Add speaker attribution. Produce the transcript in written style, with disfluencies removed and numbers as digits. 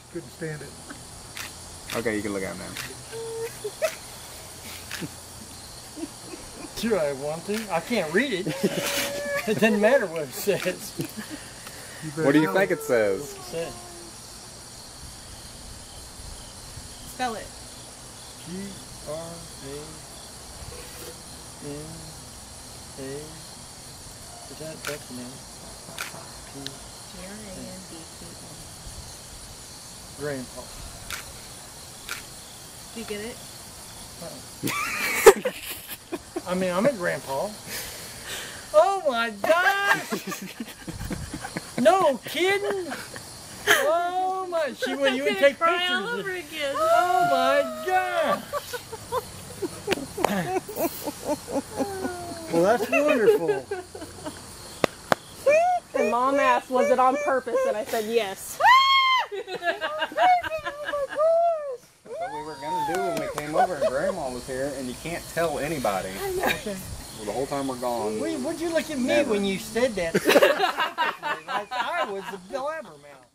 Speaker 1: Couldn't stand it.
Speaker 2: Okay, you can look out now.
Speaker 3: Sure, I want to. I can't read it. It doesn't matter what it says.
Speaker 2: What do you think it says?
Speaker 3: What's it say?
Speaker 4: Spell it.
Speaker 3: G-R-A-N-A. That's the name.
Speaker 4: G-R-A-N-D-P-A.
Speaker 3: Grandpa.
Speaker 4: Do you get it?
Speaker 3: I mean, I'm a grandpa. Oh my gosh! No kidding! Oh my! She wouldn't even take
Speaker 4: cry
Speaker 3: pictures.
Speaker 4: all over again.
Speaker 3: Oh my gosh! Well, that's wonderful.
Speaker 5: And Mom asked, was it on purpose? And I said yes.
Speaker 2: That's what we were gonna do when we came over and Grandma was here, and you can't tell anybody. Well, the whole time we're gone.
Speaker 3: What'd you look at me
Speaker 2: Never.
Speaker 3: when you said that? Like I was the blabbermouth.